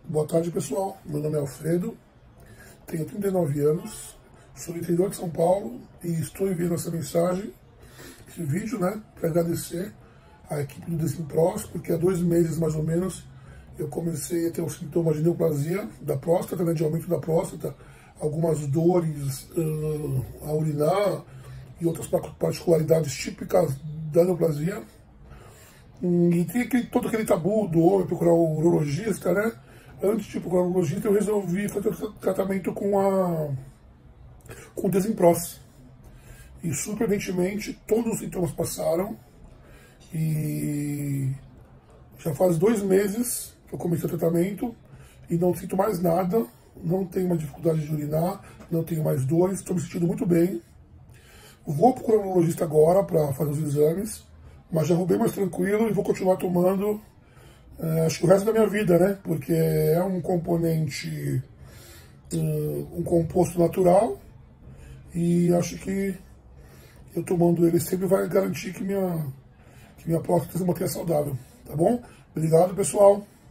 Boa tarde, pessoal. Meu nome é Alfredo, tenho 39 anos, sou do interior de São Paulo e estou enviando essa mensagem, esse vídeo, para agradecer à equipe do Desimpros, porque há 2 meses, mais ou menos, eu comecei a ter os sintomas de neoplasia da próstata, de aumento da próstata, algumas dores a urinar e outras particularidades típicas da neoplasia. E tem todo aquele tabu do homem procurar o urologista, Antes de procurar o urologista, eu resolvi fazer tratamento com o Desimpros. E, surpreendentemente, todos os sintomas passaram. E já faz 2 meses que eu comecei o tratamento e não sinto mais nada. Não tenho mais dificuldade de urinar, não tenho mais dores, estou me sentindo muito bem. Vou procurar um urologista agora para fazer os exames, mas já vou bem mais tranquilo e vou continuar tomando, acho que o resto da minha vida, Porque é um componente, um composto natural, e acho que eu tomando ele sempre vai garantir que minha próstata se mantenha saudável, tá bom? Obrigado, pessoal.